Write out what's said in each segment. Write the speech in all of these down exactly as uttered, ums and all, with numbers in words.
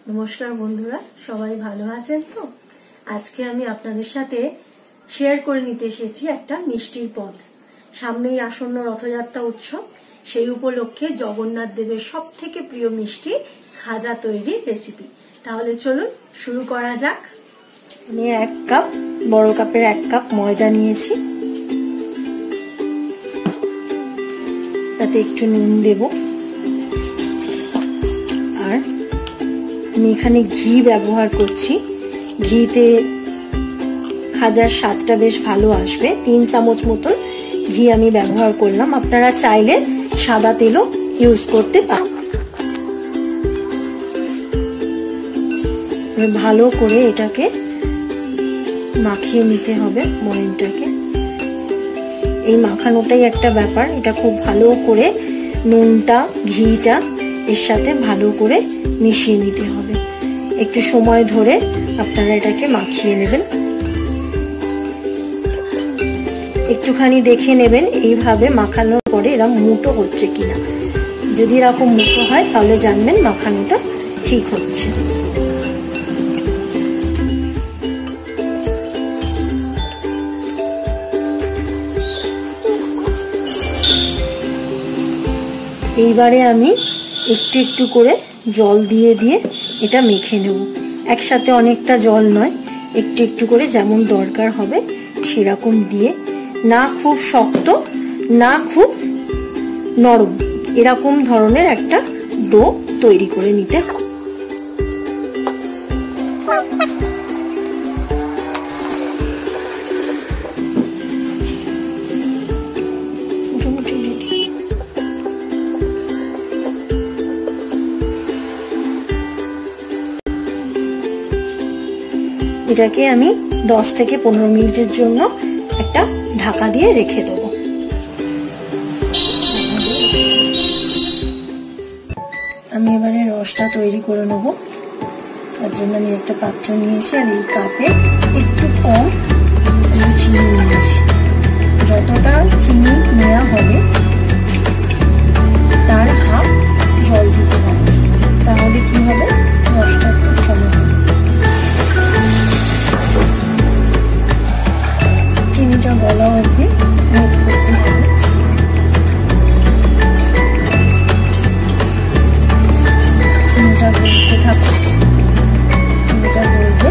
নমস্কার বন্ধুরা, সবাই ভালো আছেন তো? আজকে আমি আপনাদের সাথে শেয়ার করে নিতে এসেছি একটা মিষ্টির পদ। সামনেই আসন্ন রথযাত্রা উৎসব, সেই উপলক্ষে জগন্নাথ দেবের সব থেকে প্রিয় মিষ্টি খাজা তৈরির রেসিপি। তাহলে চলুন শুরু করা যাক। আমি এক কাপ বড় কাপের এক কাপ ময়দা নিয়েছি, তাতে একটু নুন দেব, আর আমি এখানে ঘি ব্যবহার করছি। ঘিতে খাজার স্বাদটা বেশ ভালো আসবে। তিন চামচ মতন ঘি আমি ব্যবহার করলাম। আপনারা চাইলে সাদা তেলও ইউজ করতে পারেন। ভালো করে এটাকে মাখিয়ে নিতে হবে ময়দাটাকে। এই মাখানোটাই একটা ব্যাপার। এটা খুব ভালো করে নুনটা ঘিটা এর সাথে ভালো করে মিশিয়ে নিতে হবে। একটু সময় ধরে আপনারা এটাকে মাখিয়ে নেবেন। একটুখানি দেখে নেবেন এইভাবে মাখানোর পরে এরা মুটো হচ্ছে কিনা। যদি এরকম মুটো হয় তাহলে জানবেন মাখানোটা ঠিক হচ্ছে। এইবারে আমি একটু একটু করে জল দিয়ে দিয়ে এটা মেখে নেব। একসাথে অনেকটা জল নয়, একটু একটু করে যেমন দরকার হবে সেরকম দিয়ে, না খুব শক্ত না খুব নরম, এরকম ধরনের একটা ডো তৈরি করে নিতে হবে। এটাকে আমি দশ থেকে পনেরো মিনিটের জন্য একটা ঢাকা দিয়ে রেখে দেবো। আমি এবারে রসটা তৈরি করে নেব। তার জন্য আমি একটা পাত্র নিয়েছি, আর এই কাপে একটু কম আমি চিনি নিয়েছি। যতটা চিনি নেওয়া হবে তার হাফ জল দিতে হবে, তাহলে কি হবে, রসটা একটু কমে হবে। চিনিটা গলা অবধি মেট করতে হবে। চিনিটা গলতে থাকে, চিনিটা গলবে।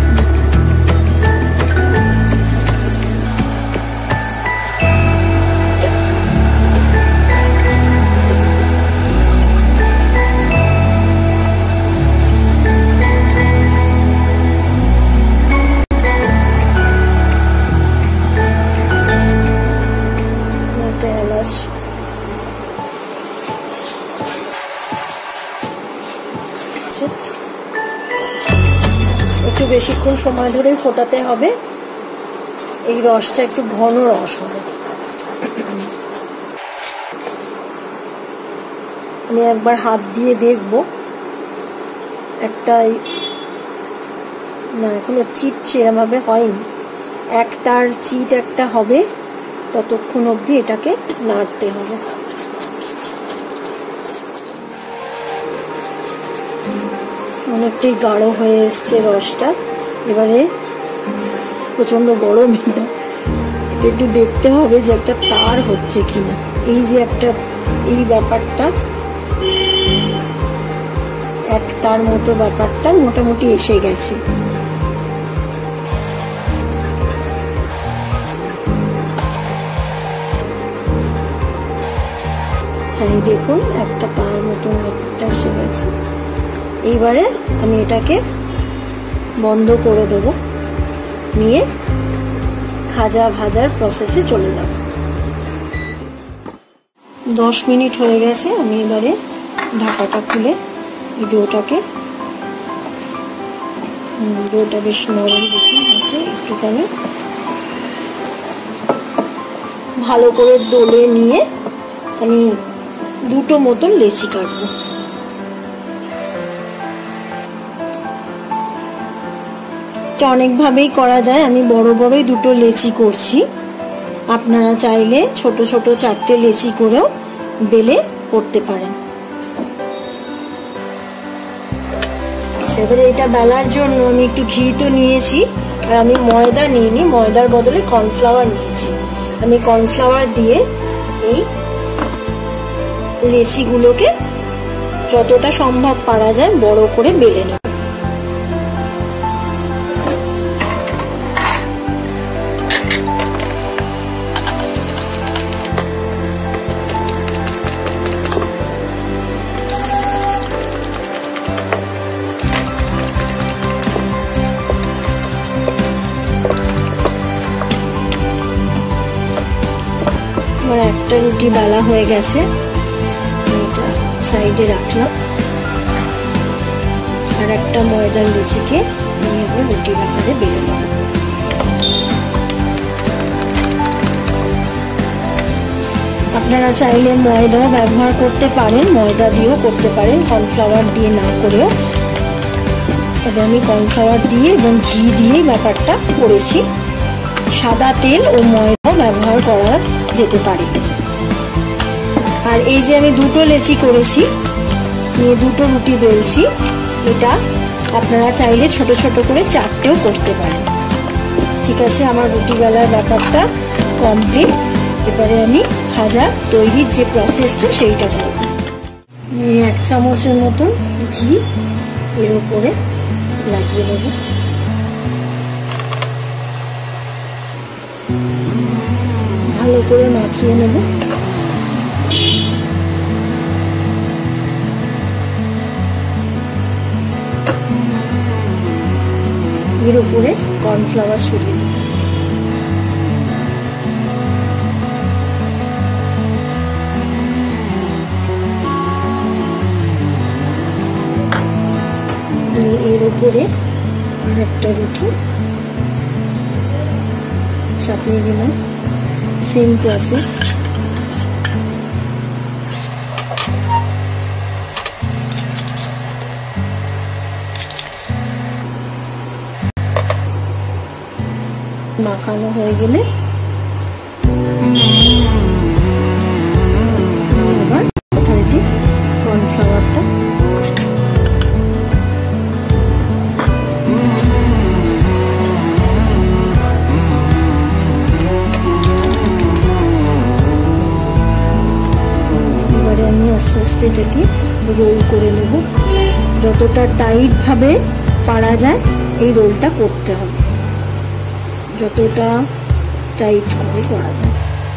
একটু বেশিক্ষণ সময় ধরে ফোটাতে হবে। এই রসটা একটু ঘন রস হবে। আমি একবার হাত দিয়ে দেখব, একটা না এখনো চিট সেরকম ভাবে হয়নি। এক তার চিট একটা হবে, ততক্ষণ অবধি এটাকে নাড়তে হবে। অনেকটাই গাঢ় হয়ে এসছে রসটা। এবারে প্রচন্ড গরম, এটা এটা একটু দেখতে হবে যে একটা তার হচ্ছে কিনা। এই যে একটা এই ব্যাপারটা, এক তার মতো ব্যাপারটা মোটামুটি এসে গেছে। হ্যাঁ দেখুন, একটা তার মতো ব্যাপারটা এসে গেছে। এইবারে আমি এটাকে বন্ধ করে দেব, নিয়ে খাজা ভাজার প্রসেসে চলে যাব। দশ মিনিট হয়ে গেছে। আমি এবারে ঢাকাটা খুলে এই ডোটাকে, ডোটা বেশ নরম দেখুন আছে, একটুখানি ভালো করে দোলে নিয়ে আমি দুটো মতন লেচি কাটবো। অনেকভাবেই করা যায়, আমি বড় বড়ই দুটো লেচি করছি। আপনারা চাইলে ছোট ছোট চারটে লেচি করেও বেলে করতে পারেন। এবারে এটা বেলার জন্য আমি একটু ঘি তো নিয়েছি, আর আমি ময়দা নিইনি, ময়দার বদলে কর্নফ্লাওয়ার নিয়েছি। আমি কর্নফ্লাওয়ার দিয়ে এই লেচিগুলোকে যতটা সম্ভব পারা যায় বড় করে বেলে নেব। আমার একটা রুটি বেলা হয়ে গেছে, এটা সাইডে রাখলাম। আর একটা ময়দার লুচিকে আমি এবার রুটির আকারে বেলে নেব। আপনারা চাইলে ময়দাও ব্যবহার করতে পারেন, ময়দা দিয়েও করতে পারেন, কর্নফ্লাওয়ার দিয়ে না করেও। তবে আমি কর্নফ্লাওয়ার দিয়ে এবং ঘি দিয়েই ব্যাপারটা করেছি। সাদা তেল ও ময়দাও ব্যবহার করা যেতে পারে। আর এই যে আমি দুটো লেচি করেছি, নিয়ে দুটো রুটি বেলছি, এটা আপনারা চাইলে ছোট ছোট করে চারটেও করতে পারেন। ঠিক আছে, আমার রুটি বেলার ব্যাপারটা কমপ্লিট। এবারে আমি ভাজা তৈরির যে প্রসেসটা সেইটা করব। এক চামচের মতন ঘি এর উপরে লাগিয়ে নেব। ভালো করে মাখিয়ে নেব। এর উপরে কর্নফ্লাওয়ার ছড়িয়ে দেব। এর উপরে আর একটা রুটি চাপিয়ে দিলাম। Same process. মাখানো হয়ে গেলে আবার যথারীতি কর্নফ্লাওয়ারটা এবারে আমি আস্তে আস্তে এটাকে রোল করে নেব। যতটা টাইট ভাবে পারা যায় এই রোলটা করতে হবে, যতটা টাইট করে করা যায়।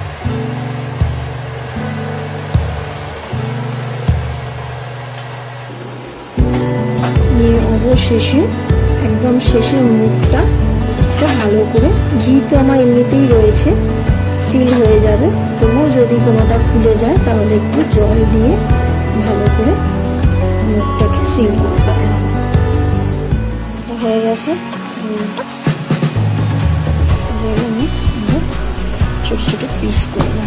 নিয়ে অবশেষে একদম শেষের মুখটা ভালো করে, ঘি তো আমার এমনিতেই রয়েছে, সিল হয়ে যাবে। তবুও যদি কোনোটা খুলে যায় তাহলে একটু জল দিয়ে ভালো করে মুখটাকে সিল করে দিতে হবে। হয়ে গেছে। ছোট ছোট পিস করলাম।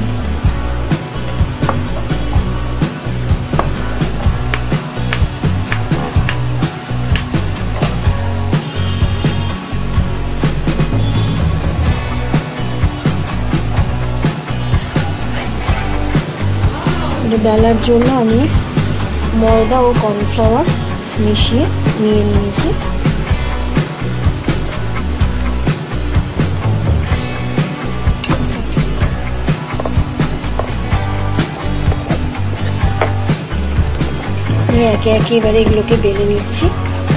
এটা বেলার জন্য আমি ময়দা ও কর্নফ্লাওয়ার মিশিয়ে নিয়ে নিয়েছি। একে একে এবারে এগুলোকে বেলে নিচ্ছি।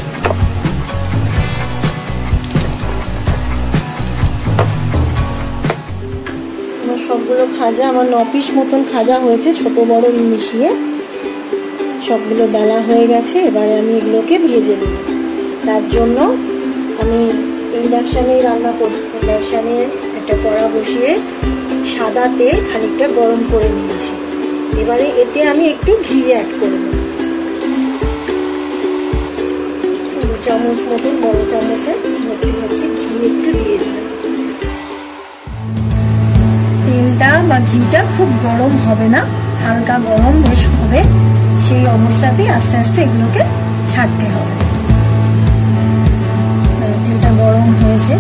আমার সবগুলো ভাজা, আমার ন পিস মতন ভাজা হয়েছে, ছোট বড় মিশিয়ে সবগুলো বেলা হয়ে গেছে। এবারে আমি এগুলোকে ভেজে নিই। তার জন্য আমি ইন্ডাকশানেই রান্না করব। ইন্ডাকশানে একটা কড়া বসিয়ে সাদা তেল খানিকটা গরম করে নিয়েছি। এবারে এতে আমি একটু ঘি অ্যাড করব। চামচ মতন, বড় চামচে ভর্তি ভর্তি ঘি একটু দিয়ে দিলাম। তেলটা বা ঘিটা খুব গরম হবে না, হালকা গরম বেশ হবে। সেই অবস্থাতেই আস্তে আস্তে এগুলোকে ছাড়তে হবে। তেলটা গরম হয়েছে।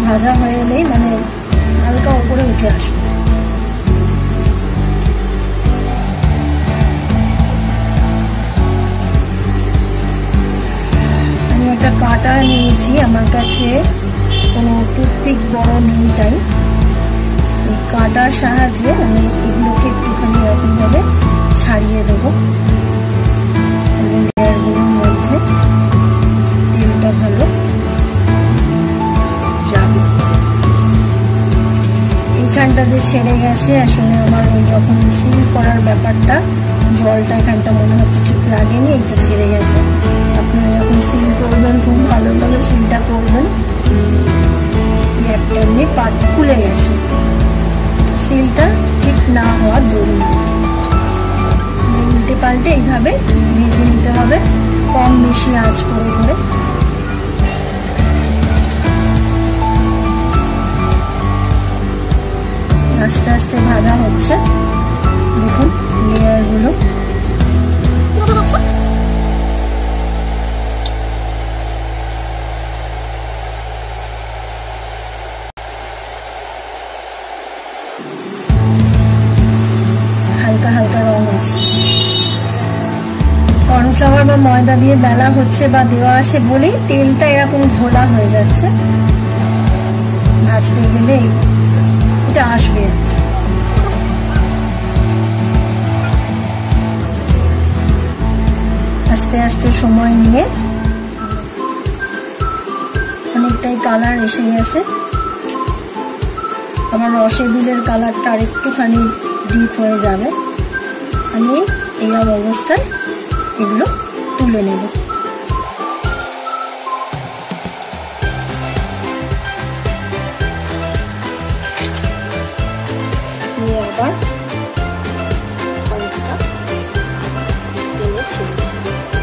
ভাজা হয়ে এলেই মানে হালকা উপরে উঠে আসবে। আমি একটা কাঁটা নিয়েছি, আমার কাছে কোনো টুথপিক বড় নেই, তাই এই কাঁটার সাহায্যে আমি এগুলোকে একটুখানি এরকম ভাবে ছাড়িয়ে দেবো। লেয়ারগুলোর মধ্যে তেলটা ভালো যাবে। এইখানটা যে ছেড়ে গেছে, আসলে আমার ওই যখন সিল করার ব্যাপারটা জলটা এখানটা মনে হচ্ছে ঠিক লাগেনি, এটা ছেড়ে গেছে। আপনারা যখন সিল করবেন খুব ভালো ভালো সিলটা করবেন। একটা এমনি পাট খুলে গেছে, সিলটা ঠিক না হওয়ার দরুন উল্টে পাল্টে এইভাবে ভেজে নিতে হবে, কম বেশি আঁচ করে করে। আস্তে আস্তে ভাজা হচ্ছে, দেখুন লেয়ারগুলো। হালকা হালকা রং আসছে। কর্নফ্লাওয়ার বা ময়দা দিয়ে বেলা হচ্ছে বা দেওয়া আছে বলেই তেলটা এরকম ঘোলা হয়ে যাচ্ছে। ভাজতে গেলে এটা আসবে। আস্তে আস্তে সময় নিয়ে অনেকটাই কালার এসে গেছে। আমার রসে দিলের কালারটা আর একটুখানি ডিপ হয়ে যাবে। আমি এইরকম অবস্থায় এগুলো তুলে নেব। নিয়ে আবার হালকা তেলে ছেড়ে দেব।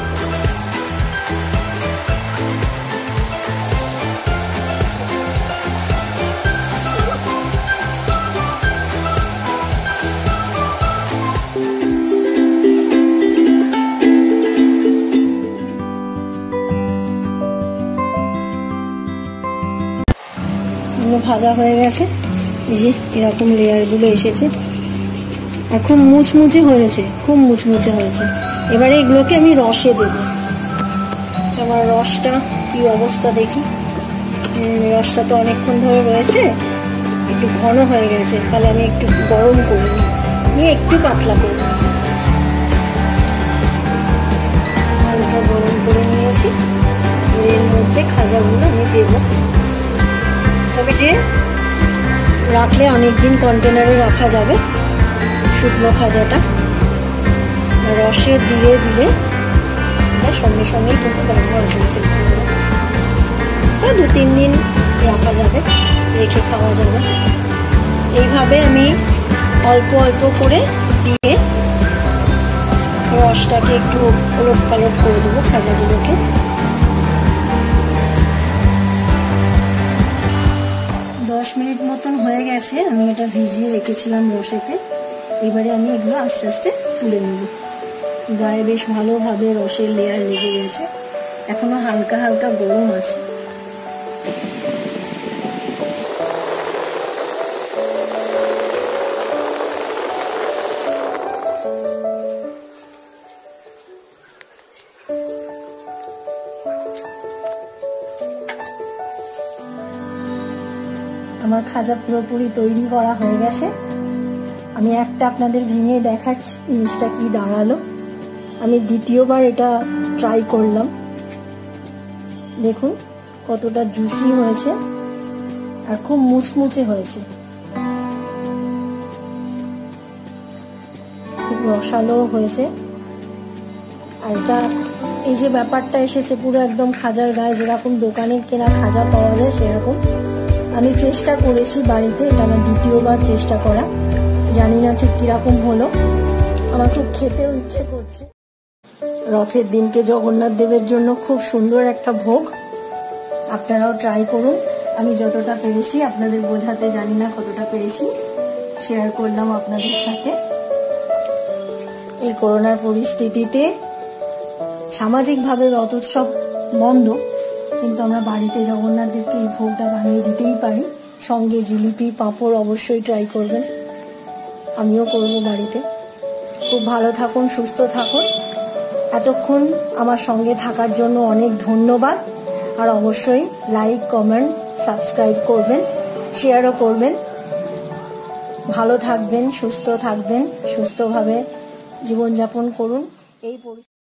ভাজা হয়ে গেছে, এই যে এরকম লেয়ার গুলো এসেছে আর খুব মুচমুচে হয়েছে, খুব মুচমুচে হয়েছে। এবারে এগুলোকে আমি রসে দেব। আমার রসটা কি অবস্থা দেখি। রসটা তো অনেকক্ষণ ধরে রয়েছে, একটু ঘন হয়ে গেছে, তাহলে আমি একটু গরম করে নিই, নিয়ে একটু পাতলা করব। হালকা গরম করে নিয়েছি, এর মধ্যে খাজাগুলো আমি দেবো। তবে যে রাখলে অনেকদিন কন্টেনারে রাখা যাবে শুকনো খাজাটা। রসে দিয়ে দিলে এটা সঙ্গে সঙ্গে কিন্তু ব্যবহার করে ফেলতে হবে। দু তিন দিন রাখা যাবে, রেখে খাওয়া যাবে। এইভাবে আমি অল্প অল্প করে দিয়ে রসটাকে একটু ওলট পালট করে দেবো খাজাগুলোকে। দশ মিনিট মতন হয়ে গেছে, আমি এটা ভিজিয়ে রেখেছিলাম রসেতে। এবারে আমি এগুলো আস্তে আস্তে তুলে নেব। গায়ে বেশ ভালোভাবে রসের লেয়ার লেগে গেছে, এখনো হালকা হালকা গরম আছে। আমার খাজা পুরোপুরি তৈরি করা হয়ে গেছে। আমি একটা আপনাদের ভেঙে দেখাচ্ছি জিনিসটা কি দাঁড়ালো। আমি দ্বিতীয়বার এটা ট্রাই করলাম, দেখুন কতটা জুসি হয়েছে আর খুব মুচমুচে হয়েছে, খুব রসালো হয়েছে। আর এটা এই যে ব্যাপারটা এসেছে পুরো একদম খাজার গায়ে, যেরকম দোকানে কেনা খাজা পাওয়া যায় সেরকম। আমি চেষ্টা করেছি বাড়িতে, এটা আমার দ্বিতীয়বার চেষ্টা করা। জানি না ঠিক কিরকম হলো, আমার খুব খেতেও ইচ্ছে করছে। রথের দিনকে জগন্নাথ দেবের জন্য খুব সুন্দর একটা ভোগ, আপনারাও ট্রাই করুন। আমি যতটা পেরেছি আপনাদের বোঝাতে, জানি না কতটা পেরেছি, শেয়ার করলাম আপনাদের সাথে। এই করোনার পরিস্থিতিতে সামাজিকভাবে রথ উৎসব বন্ধ, কিন্তু আমরা বাড়িতে জগন্নাথ দেবকে এই ভোগটা বানিয়ে দিতেই পারি। সঙ্গে জিলিপি পাঁপড় অবশ্যই ট্রাই করবেন, আমিও করব বাড়িতে। খুব ভালো থাকুন, সুস্থ থাকুন। এতক্ষণ আমার সঙ্গে থাকার জন্য অনেক ধন্যবাদ। আর অবশ্যই লাইক, কমেন্ট, সাবস্ক্রাইব করবেন, শেয়ারও করবেন। ভালো থাকবেন, সুস্থ থাকবেন, সুস্থভাবে জীবনযাপন করুন। এই